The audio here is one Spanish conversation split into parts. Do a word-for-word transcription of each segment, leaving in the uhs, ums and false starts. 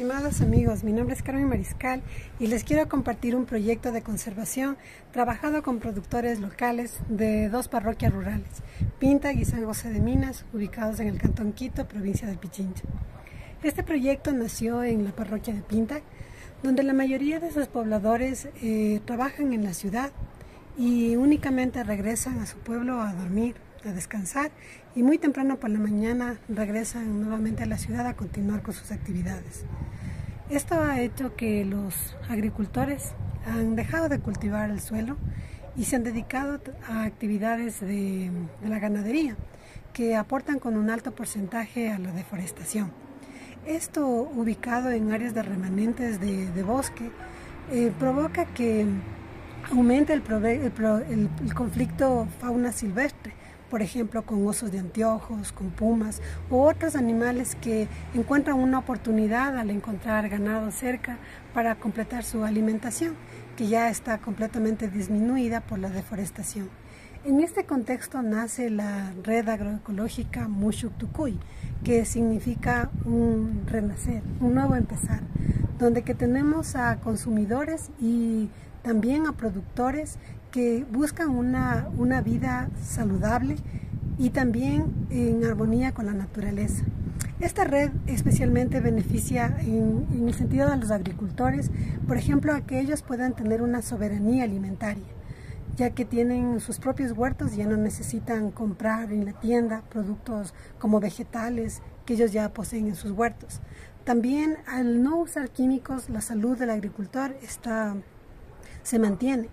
Estimados amigos, mi nombre es Carmen Mariscal y les quiero compartir un proyecto de conservación trabajado con productores locales de dos parroquias rurales, Pinta y San José de Minas, ubicados en el Cantón Quito, provincia de Pichincha. Este proyecto nació en la parroquia de Pinta, donde la mayoría de sus pobladores eh, trabajan en la ciudad y únicamente regresan a su pueblo a dormir, a descansar, y muy temprano por la mañana regresan nuevamente a la ciudad a continuar con sus actividades. Esto ha hecho que los agricultores han dejado de cultivar el suelo y se han dedicado a actividades de, de la ganadería, que aportan con un alto porcentaje a la deforestación. Esto, ubicado en áreas de remanentes de, de bosque, eh, provoca que aumente el, el, el, el conflicto fauna silvestre, por ejemplo con osos de anteojos, con pumas u otros animales que encuentran una oportunidad al encontrar ganado cerca para completar su alimentación, que ya está completamente disminuida por la deforestación. En este contexto nace la red agroecológica Mushuk Tukuy, que significa un renacer, un nuevo empezar, donde que tenemos a consumidores y también a productores que buscan una, una vida saludable y también en armonía con la naturaleza. Esta red especialmente beneficia en, en el sentido de los agricultores, por ejemplo, a que ellos puedan tener una soberanía alimentaria, ya que tienen sus propios huertos y ya no necesitan comprar en la tienda productos como vegetales que ellos ya poseen en sus huertos. También, al no usar químicos, la salud del agricultor está, se mantiene.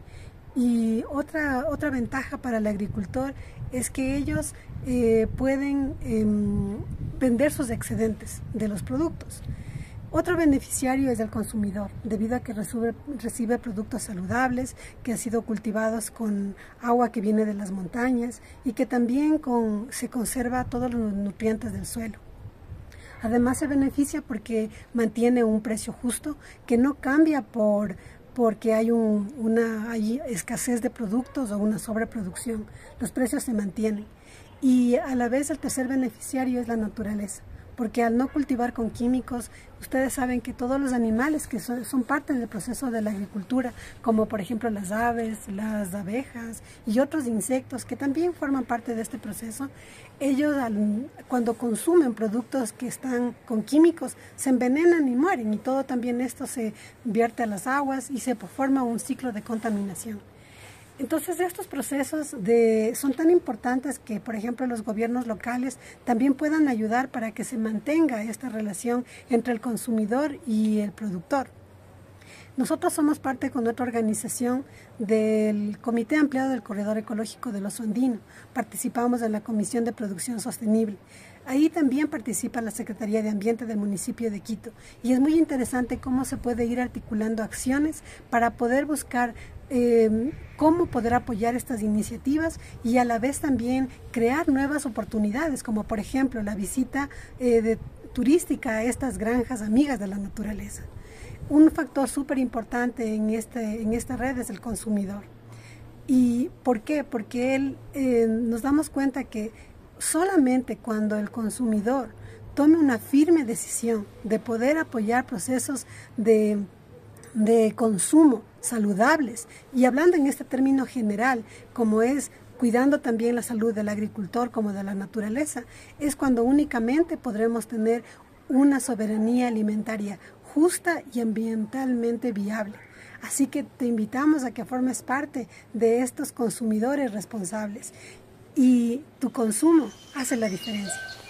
Y otra, otra ventaja para el agricultor es que ellos eh, pueden eh, vender sus excedentes de los productos. Otro beneficiario es el consumidor, debido a que recibe, recibe productos saludables, que han sido cultivados con agua que viene de las montañas y que también con, se conserva todos los nutrientes del suelo. Además se beneficia porque mantiene un precio justo que no cambia por porque hay, un, una, hay escasez de productos o una sobreproducción. Los precios se mantienen. Y a la vez el tercer beneficiario es la naturaleza, porque al no cultivar con químicos, ustedes saben que todos los animales que son, son parte del proceso de la agricultura, como por ejemplo las aves, las abejas y otros insectos que también forman parte de este proceso, ellos al, cuando consumen productos que están con químicos se envenenan y mueren, y todo también esto se vierte a las aguas y se forma un ciclo de contaminación. Entonces estos procesos de, son tan importantes que, por ejemplo, los gobiernos locales también puedan ayudar para que se mantenga esta relación entre el consumidor y el productor. Nosotros somos parte con otra organización del Comité Ampliado del Corredor Ecológico del Oso Andino. Participamos en la Comisión de Producción Sostenible. Ahí también participa la Secretaría de Ambiente del municipio de Quito. Y es muy interesante cómo se puede ir articulando acciones para poder buscar eh, cómo poder apoyar estas iniciativas y a la vez también crear nuevas oportunidades, como por ejemplo la visita eh, de, turística a estas granjas amigas de la naturaleza. Un factor súper importante en, este, en esta red es el consumidor. ¿Y por qué? Porque él, eh, nos damos cuenta que solamente cuando el consumidor tome una firme decisión de poder apoyar procesos de, de consumo saludables, y hablando en este término general, como es cuidando también la salud del agricultor como de la naturaleza, es cuando únicamente podremos tener una soberanía alimentaria justa y ambientalmente viable. Así que te invitamos a que formes parte de estos consumidores responsables, y tu consumo hace la diferencia.